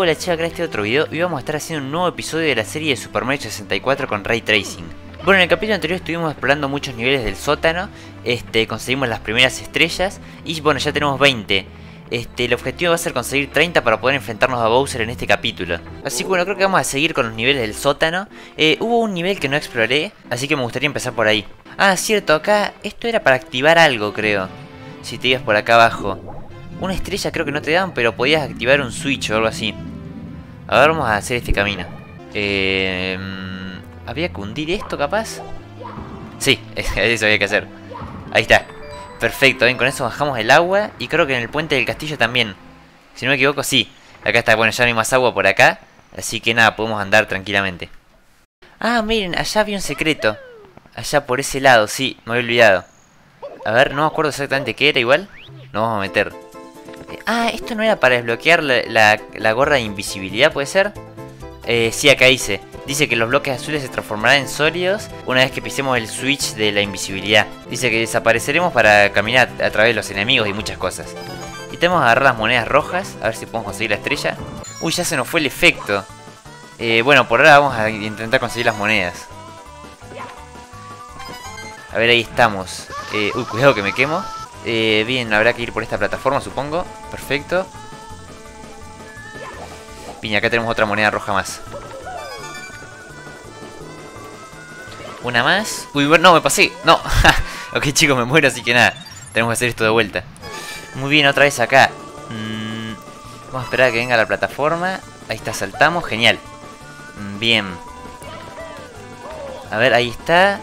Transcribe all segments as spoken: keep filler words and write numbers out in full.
Hola chicos, acá este otro video y vamos a estar haciendo un nuevo episodio de la serie de Super Mario sesenta y cuatro con Ray Tracing. Bueno, en el capítulo anterior estuvimos explorando muchos niveles del sótano, este, conseguimos las primeras estrellas y bueno, ya tenemos veinte. Este, el objetivo va a ser conseguir treinta para poder enfrentarnos a Bowser en este capítulo. Así que bueno, creo que vamos a seguir con los niveles del sótano. eh, Hubo un nivel que no exploré, así que me gustaría empezar por ahí. Ah, cierto, acá esto era para activar algo, creo. Si te ibas por acá abajo. Una estrella creo que no te daban, pero podías activar un switch o algo así. A ver, vamos a hacer este camino. Eh, ¿Había que hundir esto capaz? Sí, eso había que hacer. Ahí está. Perfecto, bien, con eso bajamos el agua. Y creo que en el puente del castillo también. Si no me equivoco, sí. Acá está, bueno, ya no hay más agua por acá. Así que nada, podemos andar tranquilamente. Ah, miren, allá había un secreto. Allá por ese lado, sí, me había olvidado. A ver, no me acuerdo exactamente qué era igual. Nos vamos a meter. Ah, esto no era para desbloquear la, la, la gorra de invisibilidad, ¿puede ser? Eh, sí, acá dice. Dice que los bloques azules se transformarán en sólidos una vez que pisemos el switch de la invisibilidad. Dice que desapareceremos para caminar a través de los enemigos y muchas cosas. Y tenemos que agarrar las monedas rojas, a ver si podemos conseguir la estrella. Uy, ya se nos fue el efecto. Eh, bueno, por ahora vamos a intentar conseguir las monedas. A ver, ahí estamos. Eh, uy, cuidado que me quemo. Eh, bien, habrá que ir por esta plataforma, supongo. Perfecto. Bien, acá tenemos otra moneda roja más. Una más. Uy, no, me pasé. No. Ok, chicos, me muero, así que nada. Tenemos que hacer esto de vuelta. Muy bien, otra vez acá. Mm, vamos a esperar a que venga la plataforma. Ahí está, saltamos. Genial. Mm, bien. A ver, ahí está.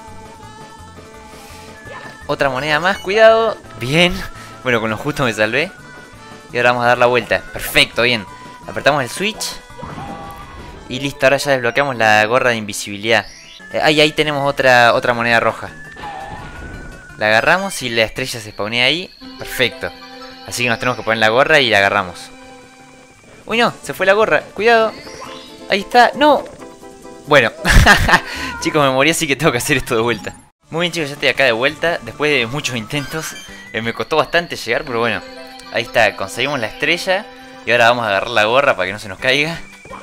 Otra moneda más, cuidado. Bien. Bueno, con lo justo me salvé. Y ahora vamos a dar la vuelta. Perfecto, bien. Apretamos el switch. Y listo, ahora ya desbloqueamos la gorra de invisibilidad. eh, Ahí, ahí tenemos otra, otra moneda roja. La agarramos y la estrella se spawnea ahí. Perfecto. Así que nos tenemos que poner la gorra y la agarramos. Uy, no, se fue la gorra. Cuidado. Ahí está, no. Bueno. Chicos, me morí, así que tengo que hacer esto de vuelta. Muy bien, chicos, ya estoy acá de vuelta. Después de muchos intentos, eh, me costó bastante llegar, pero bueno. Ahí está, conseguimos la estrella. Y ahora vamos a agarrar la gorra para que no se nos caiga.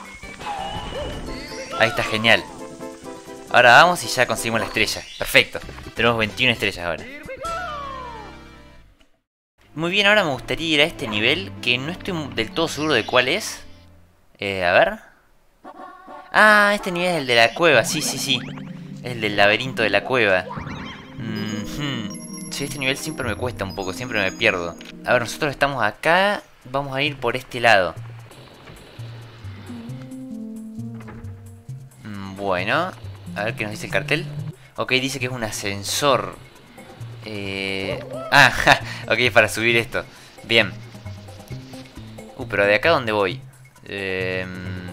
Ahí está, genial. Ahora vamos y ya conseguimos la estrella. Perfecto, tenemos veintiuna estrellas ahora. Muy bien, ahora me gustaría ir a este nivel, que no estoy del todo seguro de cuál es. eh, A ver. Ah, este nivel es el de la cueva, sí, sí, sí. Es el del laberinto de la cueva. Mm-hmm. Sí, este nivel siempre me cuesta un poco, siempre me pierdo. A ver, nosotros estamos acá. Vamos a ir por este lado. mm, Bueno, a ver qué nos dice el cartel. Ok, dice que es un ascensor. eh... Ah, ja, ok, para subir esto. Bien. Uh, pero ¿de acá dónde voy? Eh...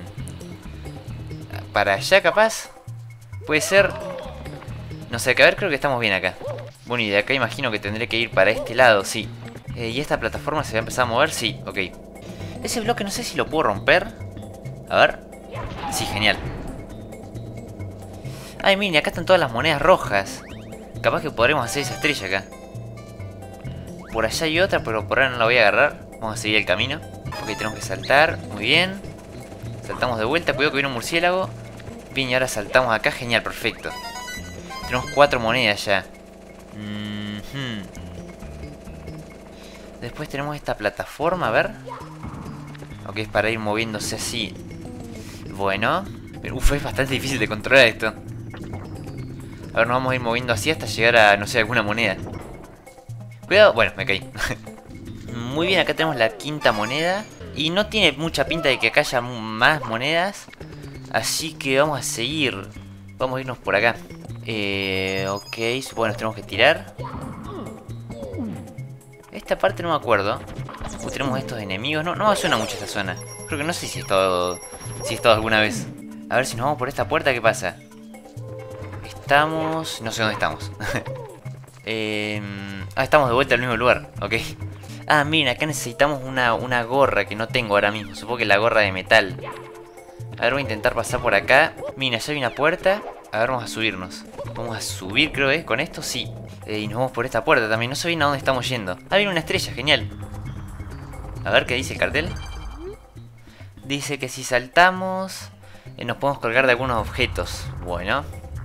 ¿Para allá capaz? Puede ser. No sé, a ver, creo que estamos bien acá. Bueno, y de acá imagino que tendré que ir para este lado, sí. eh, ¿Y esta plataforma se va a empezar a mover? Sí, ok. Ese bloque no sé si lo puedo romper. A ver. Sí, genial. Ay, miren, acá están todas las monedas rojas. Capaz que podremos hacer esa estrella acá. Por allá hay otra, pero por ahora no la voy a agarrar. Vamos a seguir el camino. Ok, tenemos que saltar, muy bien. Saltamos de vuelta, cuidado que viene un murciélago. Bien, y ahora saltamos acá, genial, perfecto. Tenemos cuatro monedas ya. Mm-hmm. Después tenemos esta plataforma, a ver. Ok, es para ir moviéndose así. Bueno. Uf, es bastante difícil de controlar esto. A ver, nos vamos a ir moviendo así hasta llegar a, no sé, alguna moneda. Cuidado, bueno, me caí. Muy bien, acá tenemos la quinta moneda. Y no tiene mucha pinta de que acá haya más monedas. Así que vamos a seguir. Vamos a irnos por acá. Eh, ok, supongo que nos tenemos que tirar. Esta parte no me acuerdo. Uh, tenemos estos enemigos. No, no me suena mucho esta zona. Creo que no sé si he estado, si he estado alguna vez. A ver si nos vamos por esta puerta, ¿qué pasa? Estamos... No sé dónde estamos. eh... Ah, estamos de vuelta al mismo lugar. Ok. Ah, miren, acá necesitamos una, una gorra que no tengo ahora mismo. Supongo que es la gorra de metal. A ver, voy a intentar pasar por acá. Miren, allá hay una puerta. A ver, vamos a subirnos. Vamos a subir, creo, ¿eh? Con esto, sí. Eh, y nos vamos por esta puerta también. No sé bien a dónde estamos yendo. Ah, viene una estrella, genial. A ver, ¿qué dice el cartel? Dice que si saltamos eh, nos podemos colgar de algunos objetos. Bueno.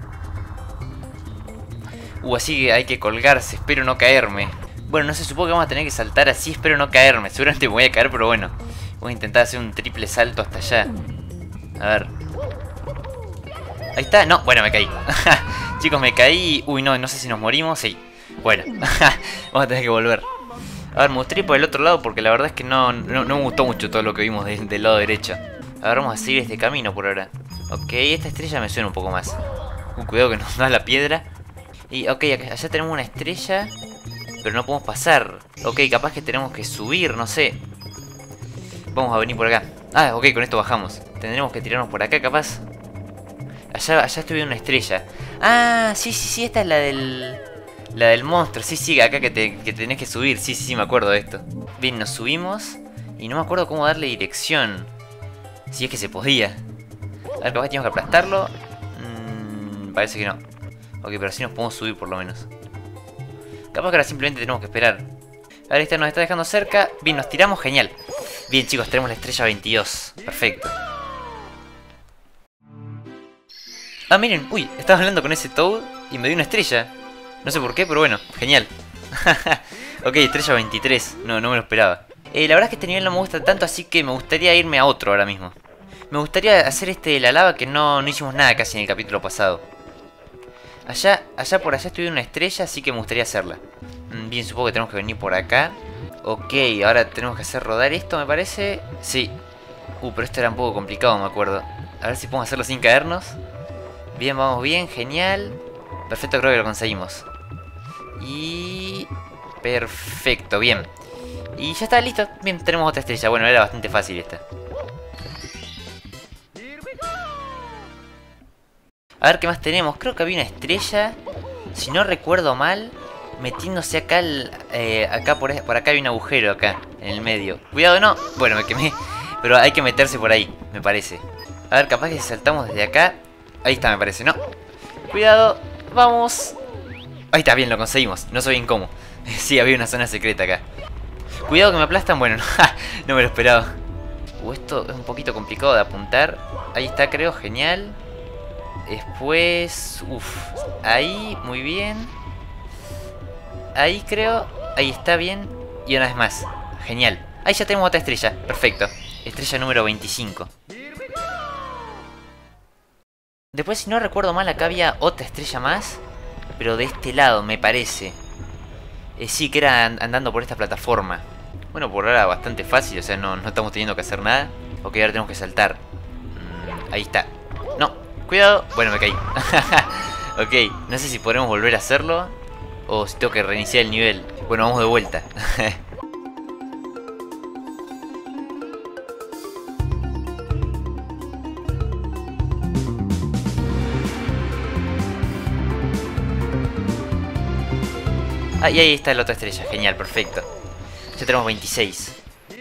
Uh, así que hay que colgarse. Espero no caerme. Bueno, no sé, supongo que vamos a tener que saltar así. Espero no caerme. Seguramente me voy a caer, pero bueno. Voy a intentar hacer un triple salto hasta allá. A ver. Ahí está. No, bueno, me caí. Chicos, me caí. Uy, no, no sé si nos morimos. Sí. Bueno. Vamos a tener que volver. A ver, me gustaría ir por el otro lado porque la verdad es que no, no, no me gustó mucho todo lo que vimos de, del lado derecho. A ver, vamos a seguir este camino por ahora. Ok, esta estrella me suena un poco más. Uh, cuidado que nos da la piedra. Y ok, allá tenemos una estrella, pero no podemos pasar. Ok, capaz que tenemos que subir, no sé. Vamos a venir por acá. Ah, ok, con esto bajamos. Tendremos que tirarnos por acá, capaz. Allá, allá estoy viendo una estrella. Ah, sí, sí, sí, esta es la del... La del monstruo, sí, sí, acá que, te, que tenés que subir. Sí, sí, sí, me acuerdo de esto. Bien, nos subimos. Y no me acuerdo cómo darle dirección. Si es que se podía. A ver, capaz tenemos que aplastarlo. Mm, parece que no. Ok, pero así nos podemos subir por lo menos. Capaz que ahora simplemente tenemos que esperar. A ver, esta nos está dejando cerca. Bien, nos tiramos, genial. Bien, chicos, tenemos la estrella veintidós. Perfecto. Ah, miren, uy, estaba hablando con ese Toad y me dio una estrella. No sé por qué, pero bueno, genial. Ok, estrella veintitrés. No, no me lo esperaba. Eh, la verdad es que este nivel no me gusta tanto, así que me gustaría irme a otro ahora mismo. Me gustaría hacer este de la lava que no, no hicimos nada casi en el capítulo pasado. Allá, allá por allá estoy viendo una estrella, así que me gustaría hacerla. Bien, supongo que tenemos que venir por acá. Ok, ahora tenemos que hacer rodar esto, me parece. Sí. Uh, pero esto era un poco complicado, me acuerdo. A ver si podemos hacerlo sin caernos. Bien, vamos bien, genial. Perfecto, creo que lo conseguimos. Y... perfecto, bien. Y ya está, listo. Bien, tenemos otra estrella. Bueno, era bastante fácil esta. A ver qué más tenemos. Creo que había una estrella, si no recuerdo mal, metiéndose acá el, eh, acá por, por acá hay un agujero acá, en el medio. Cuidado, no. Bueno, me quemé. Pero hay que meterse por ahí, me parece. A ver, capaz que si saltamos desde acá. Ahí está, me parece, ¿no? Cuidado, vamos. Ahí está, bien, lo conseguimos. No sé bien cómo. Sí, había una zona secreta acá. Cuidado que me aplastan. Bueno, no, no me lo esperaba. Uh, esto es un poquito complicado de apuntar. Ahí está, creo, genial. Después... uff, ahí, muy bien. Ahí creo, ahí está bien. Y una vez más, genial. Ahí ya tenemos otra estrella, perfecto. Estrella número veinticinco. Después, si no recuerdo mal, acá había otra estrella más, pero de este lado, me parece. eh, Sí, que era andando por esta plataforma. Bueno, por ahora bastante fácil, o sea, no, no estamos teniendo que hacer nada. Ok, ahora tenemos que saltar. mm, Ahí está. No, cuidado. Bueno, me caí. Ok, no sé si podremos volver a hacerlo o si tengo que reiniciar el nivel. Bueno, vamos de vuelta. Ah, y ahí está la otra estrella, genial, perfecto. Ya tenemos veintiséis.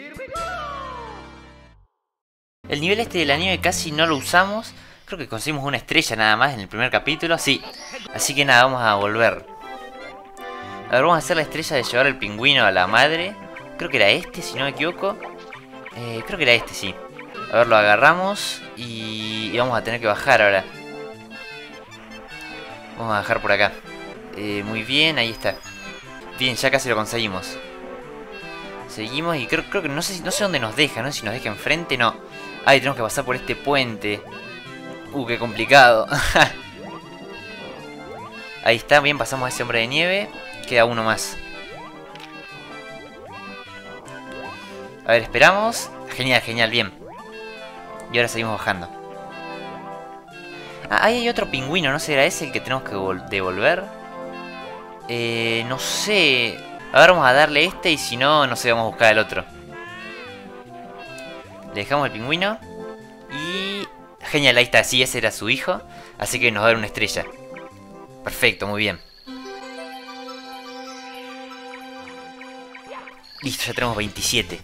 El nivel este de la nieve casi no lo usamos. Creo que conseguimos una estrella nada más en el primer capítulo, sí. Así que nada, vamos a volver. A ver, vamos a hacer la estrella de llevar el pingüino a la madre. Creo que era este, si no me equivoco. eh, Creo que era este, sí. A ver, lo agarramos y, y vamos a tener que bajar ahora. Vamos a bajar por acá. eh, Muy bien, ahí está. Bien, ya casi lo conseguimos. Seguimos y creo, creo que no sé, no sé dónde nos deja, ¿no? Si nos deja enfrente, no. Ahí tenemos que pasar por este puente. Uh, qué complicado. Ahí está, bien, pasamos a ese hombre de nieve. Queda uno más. A ver, esperamos. Genial, genial, bien. Y ahora seguimos bajando. Ah, ahí hay otro pingüino, ¿no será ese el que tenemos que devolver? Eh, no sé. A ver, vamos a darle este y si no, no sé, vamos a buscar el otro. Le dejamos el pingüino. Y... genial, ahí está, sí, ese era su hijo. Así que nos va a dar una estrella. Perfecto, muy bien. Listo, ya tenemos veintisiete.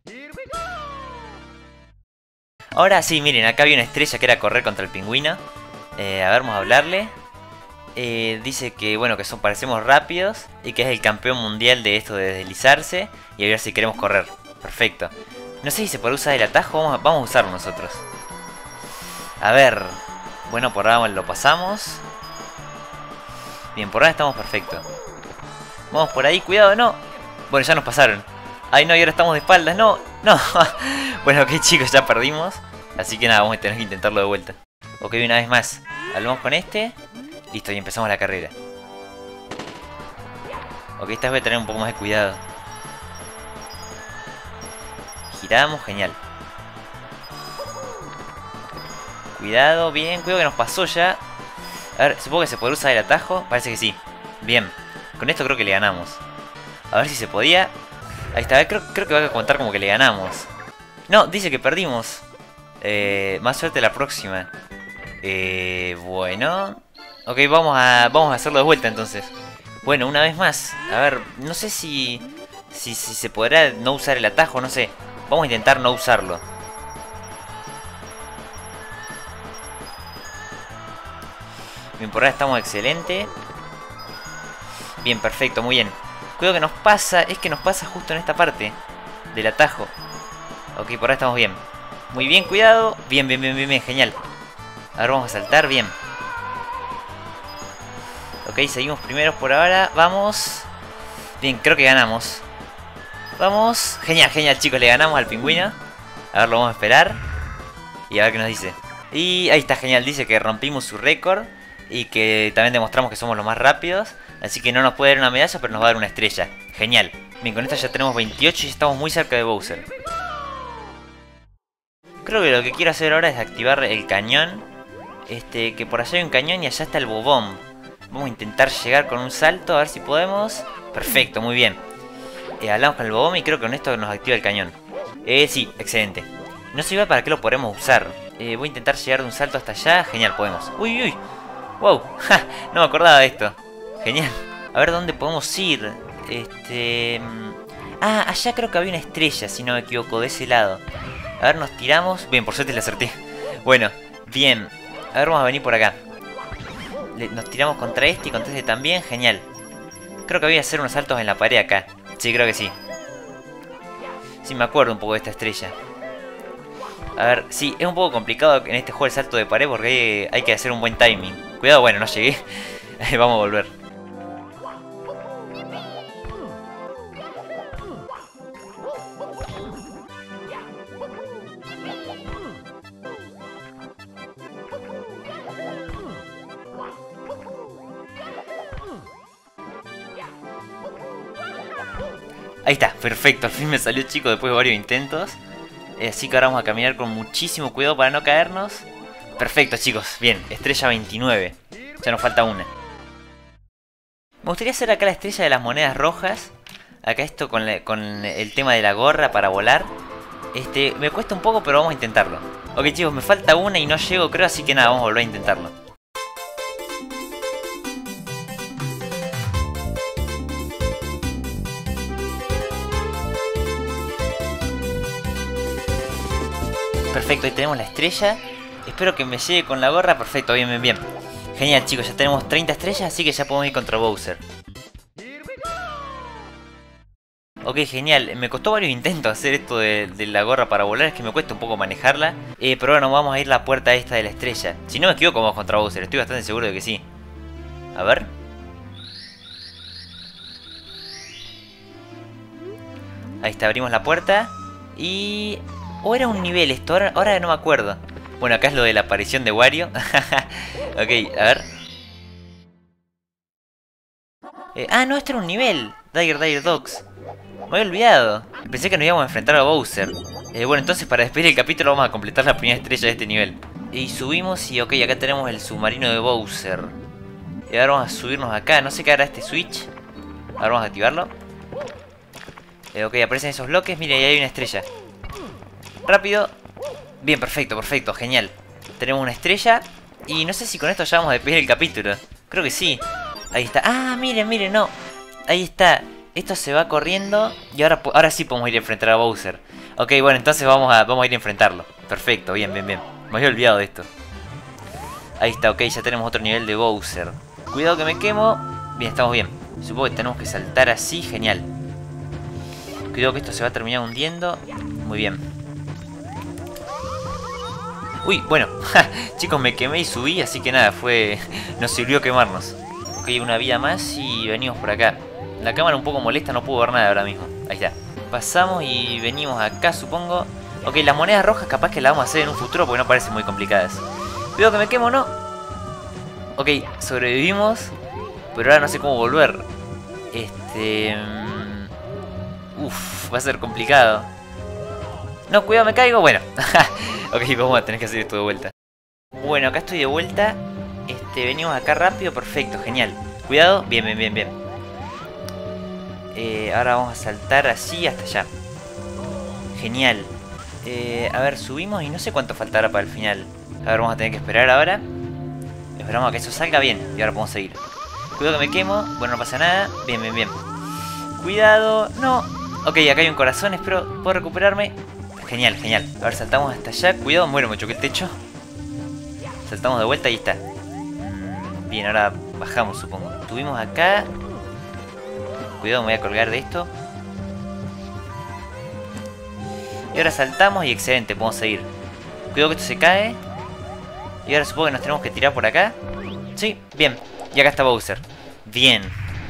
Ahora sí, miren, acá había una estrella que era correr contra el pingüino. eh, A ver, vamos a hablarle. Eh, dice que bueno, que son, parecemos rápidos y que es el campeón mundial de esto de deslizarse. Y a ver si queremos correr. Perfecto. No sé si se puede usar el atajo. Vamos a, vamos a usarlo nosotros. A ver. Bueno, por ahora lo pasamos. Bien, por ahora estamos perfectos. Vamos por ahí, cuidado, no. Bueno, ya nos pasaron. Ay, no, y ahora estamos de espaldas, no, no. Bueno, ok, chicos, ya perdimos. Así que nada, vamos a tener que intentarlo de vuelta. Ok, una vez más. Hablamos con este. Listo, y empezamos la carrera. Ok, esta vez voy a tener un poco más de cuidado. Giramos, genial. Cuidado, bien, cuidado que nos pasó ya. A ver, supongo que se podrá usar el atajo. Parece que sí. Bien, con esto creo que le ganamos. A ver si se podía. Ahí está, creo, creo que va a contar como que le ganamos. No, dice que perdimos. Eh, más suerte la próxima. Eh, bueno. Ok, vamos a, vamos a hacerlo de vuelta entonces. Bueno, una vez más. A ver, no sé si, si, si se podrá no usar el atajo, no sé. Vamos a intentar no usarlo. Bien, por ahora estamos excelente. Bien, perfecto, muy bien. Cuidado que nos pasa, es que nos pasa justo en esta parte del atajo. Ok, por ahora estamos bien. Muy bien, cuidado. Bien, bien, bien, bien, bien, genial. Ahora vamos a saltar, bien. Ok, seguimos primeros por ahora, vamos. Bien, creo que ganamos. Vamos, genial, genial chicos, le ganamos al pingüino. A ver, lo vamos a esperar. Y a ver qué nos dice. Y ahí está, genial, dice que rompimos su récord. Y que también demostramos que somos los más rápidos. Así que no nos puede dar una medalla, pero nos va a dar una estrella. Genial. Bien, con esto ya tenemos veintiocho y estamos muy cerca de Bowser. Creo que lo que quiero hacer ahora es activar el cañón. Este, que por allá hay un cañón y allá está el bobón. Vamos a intentar llegar con un salto, a ver si podemos. Perfecto, muy bien. Eh, hablamos con el bobón y creo que con esto nos activa el cañón. Eh, sí, excelente. No sé igual para qué lo podemos usar. Eh, voy a intentar llegar de un salto hasta allá. Genial, podemos. Uy, uy. Wow, ja, no me acordaba de esto. Genial. A ver dónde podemos ir. Este... Ah, allá creo que había una estrella, si no me equivoco, de ese lado. A ver, nos tiramos. Bien, por suerte le acerté. Bueno, bien. A ver, vamos a venir por acá. Le... Nos tiramos contra este y contra este también. Genial. Creo que había que hacer unos saltos en la pared acá. Sí, creo que sí. Sí, me acuerdo un poco de esta estrella. A ver, sí, es un poco complicado en este juego el salto de pared porque hay, hay que hacer un buen timing. Cuidado, bueno, no llegué. Vamos a volver. Ahí está, perfecto, al fin me salió chico después de varios intentos. Así que ahora vamos a caminar con muchísimo cuidado para no caernos. Perfecto chicos, bien, estrella veintinueve. Ya nos falta una. Me gustaría hacer acá la estrella de las monedas rojas. Acá esto con, la, con el tema de la gorra para volar. Este, me cuesta un poco pero vamos a intentarlo. Ok chicos, me falta una y no llego creo, así que nada, vamos a volver a intentarlo. Perfecto, ahí tenemos la estrella. Espero que me llegue con la gorra. Perfecto, bien, bien, bien. Genial chicos, ya tenemos treinta estrellas, así que ya podemos ir contra Bowser. Ok, genial. Me costó varios intentos hacer esto de, de la gorra para volar. Es que me cuesta un poco manejarla. Eh, pero bueno, vamos a ir a la puerta esta de la estrella. Si no me equivoco, vamos contra Bowser. Estoy bastante seguro de que sí. A ver. Ahí está, abrimos la puerta. Y... ¿O era un nivel esto? Ahora, ahora no me acuerdo. Bueno, acá es lo de la aparición de Wario. Ok, a ver. Eh, ah, no, este era un nivel. Dire Dire Dogs. Me había olvidado. Pensé que nos íbamos a enfrentar a Bowser. Eh, bueno, entonces para despedir el capítulo vamos a completar la primera estrella de este nivel. Y subimos y ok, acá tenemos el submarino de Bowser. Y ahora vamos a subirnos acá. No sé qué hará este switch. Ahora vamos a activarlo. Eh, ok, aparecen esos bloques. Mira, ahí hay una estrella. Rápido. Bien, perfecto, perfecto, genial. Tenemos una estrella. Y no sé si con esto ya vamos a despedir el capítulo. Creo que sí. Ahí está. Ah, miren, miren, no. Ahí está. Esto se va corriendo. Y ahora, ahora sí podemos ir a enfrentar a Bowser. Ok, bueno, entonces vamos a, vamos a ir a enfrentarlo. Perfecto, bien, bien, bien. Me había olvidado de esto. Ahí está, ok, ya tenemos otro nivel de Bowser. Cuidado que me quemo. Bien, estamos bien. Supongo que tenemos que saltar así, genial. Cuidado que esto se va a terminar hundiendo. Muy bien. Uy, bueno, chicos, me quemé y subí, así que nada, fue... nos sirvió quemarnos. Ok, una vida más y venimos por acá. La cámara un poco molesta, no puedo ver nada ahora mismo. Ahí está. Pasamos y venimos acá, supongo. Ok, las monedas rojas capaz que las vamos a hacer en un futuro porque no parecen muy complicadas. Cuidado que me quemo, ¿no? Ok, sobrevivimos. Pero ahora no sé cómo volver. Este... Uff, va a ser complicado. No, cuidado, me caigo. Bueno. Ok, vamos a tener que hacer esto de vuelta. Bueno, acá estoy de vuelta. Este, venimos acá rápido, perfecto, genial. Cuidado, bien, bien, bien, bien. Eh, ahora vamos a saltar así hasta allá. Genial. Eh, a ver, subimos y no sé cuánto faltará para el final. A ver, vamos a tener que esperar ahora. Esperamos a que eso salga bien y ahora podemos seguir. Cuidado que me quemo. Bueno, no pasa nada. Bien, bien, bien. Cuidado. No. Ok, acá hay un corazón. Espero puedo recuperarme. Genial, genial. A ver, saltamos hasta allá. Cuidado, muero, me choqué el techo. Saltamos de vuelta y está. Bien, ahora bajamos, supongo. Subimos acá. Cuidado, me voy a colgar de esto. Y ahora saltamos y excelente, podemos seguir. Cuidado que esto se cae. Y ahora supongo que nos tenemos que tirar por acá. Sí, bien. Y acá está Bowser. Bien.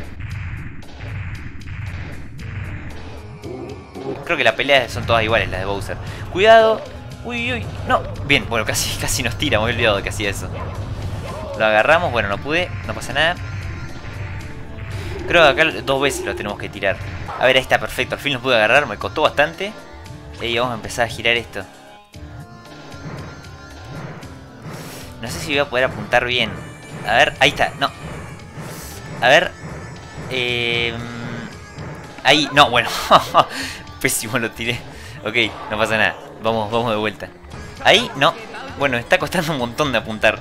Creo que las peleas son todas iguales, las de Bowser. Cuidado. Uy, uy. No. Bien, bueno, casi, casi nos tira. Me he olvidado de que hacía eso. Lo agarramos. Bueno, no pude. No pasa nada. Creo que acá dos veces lo tenemos que tirar. A ver, ahí está, perfecto. Al fin lo pude agarrar. Me costó bastante. Y vamos a empezar a girar esto. No sé si voy a poder apuntar bien. A ver, ahí está, no. A ver. Eh, ahí, no, bueno. Pésimo lo tiré. Ok, no pasa nada. Vamos, vamos de vuelta. Ahí, no. Bueno, me está costando un montón de apuntar.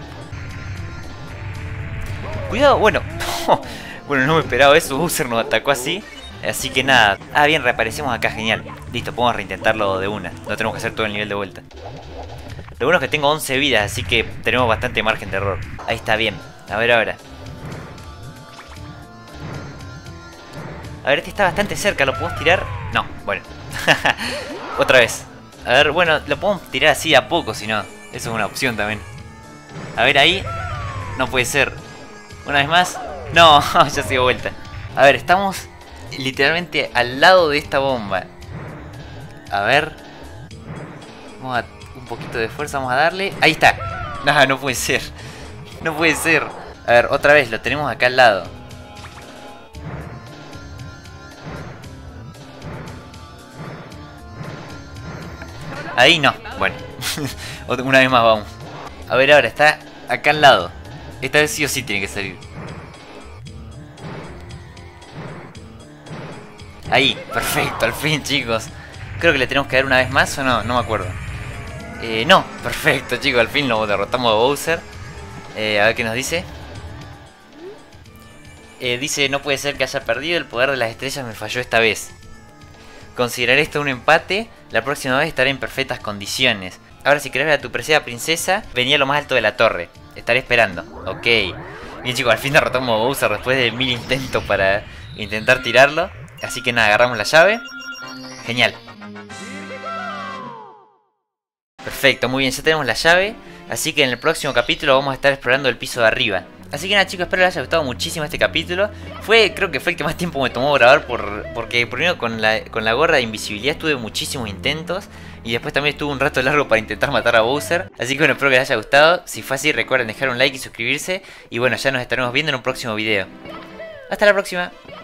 Cuidado, bueno. Bueno, no me esperaba eso. Bowser nos atacó así. Así que nada. Ah, bien, reaparecemos acá, genial. Listo, podemos reintentarlo de una. No tenemos que hacer todo el nivel de vuelta. Lo bueno es que tengo once vidas, así que tenemos bastante margen de error. Ahí está, bien. A ver ahora. A ver, este está bastante cerca. ¿Lo podemos tirar? No, bueno. Otra vez. A ver, bueno, lo podemos tirar así a poco, si no. Eso es una opción también. A ver, ahí. No puede ser. Una vez más. No, ya se dio vuelta. A ver, estamos literalmente al lado de esta bomba. A ver. Vamos a... un poquito de fuerza, vamos a darle. Ahí está. No, no puede ser. No puede ser. A ver, otra vez, lo tenemos acá al lado. Ahí no. Bueno. Una vez más vamos. A ver ahora, está acá al lado. Esta vez sí o sí tiene que salir. Ahí, perfecto, al fin, chicos. Creo que le tenemos que dar una vez más o no, no me acuerdo. Eh, no, perfecto, chicos, al fin lo derrotamos a Bowser. Eh, a ver qué nos dice. Eh, dice, no puede ser que haya perdido, el poder de las estrellas me falló esta vez. Consideraré esto un empate, la próxima vez estaré en perfectas condiciones. Ahora si querés ver a tu preciada princesa, venía a lo más alto de la torre. Estaré esperando. Ok. Bien, chicos, al fin derrotamos a Bowser después de mil intentos para intentar tirarlo. Así que nada, agarramos la llave. Genial. Perfecto, muy bien, ya tenemos la llave. Así que en el próximo capítulo vamos a estar explorando el piso de arriba. Así que nada, chicos, espero les haya gustado muchísimo este capítulo. Fue, creo que fue el que más tiempo me tomó grabar por, Porque primero con la, con la gorra de invisibilidad tuve muchísimos intentos. Y después también estuve un rato largo para intentar matar a Bowser. Así que bueno, espero que les haya gustado. Si fue así, recuerden dejar un like y suscribirse. Y bueno, ya nos estaremos viendo en un próximo video. Hasta la próxima.